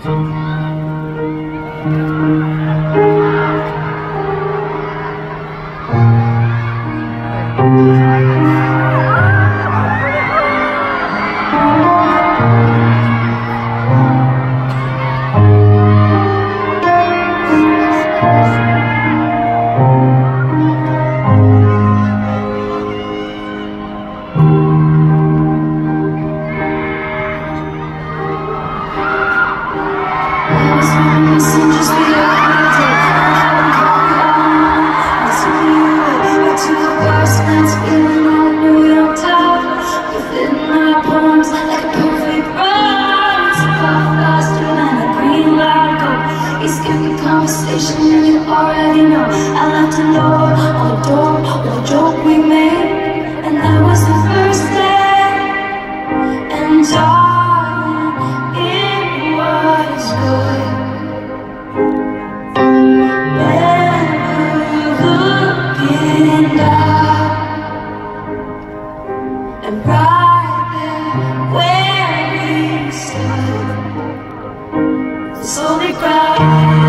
And you already know I left a note on the door with a joke we made, and that was the first day. And darling, it was good. Never looking down, and right there where we stood, the solid ground.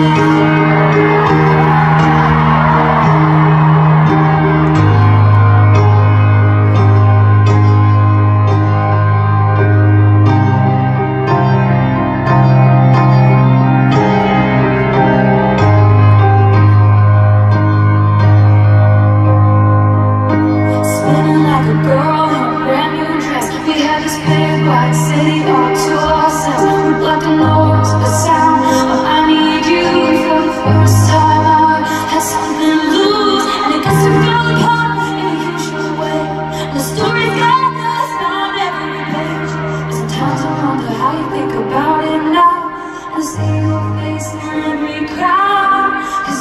City all to ourselves, we blocked the noise, the sound of I need you. For the first time I had something to lose, and it gets to fall apart in a usual way. And the story's got us on every page. There's times I wonder how you think about it now, and see your face in every crowd. 'Cause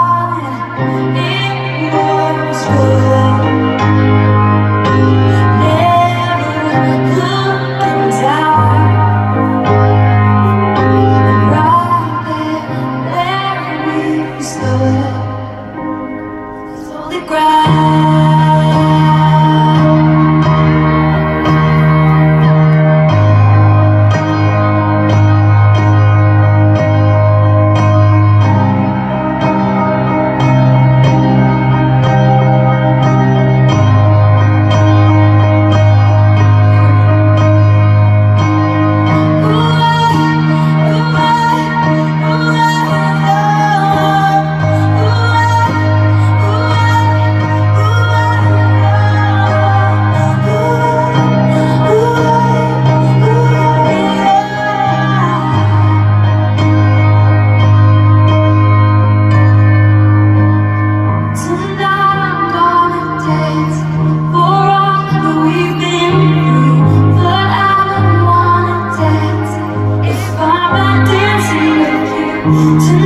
darling, it was good. Tonight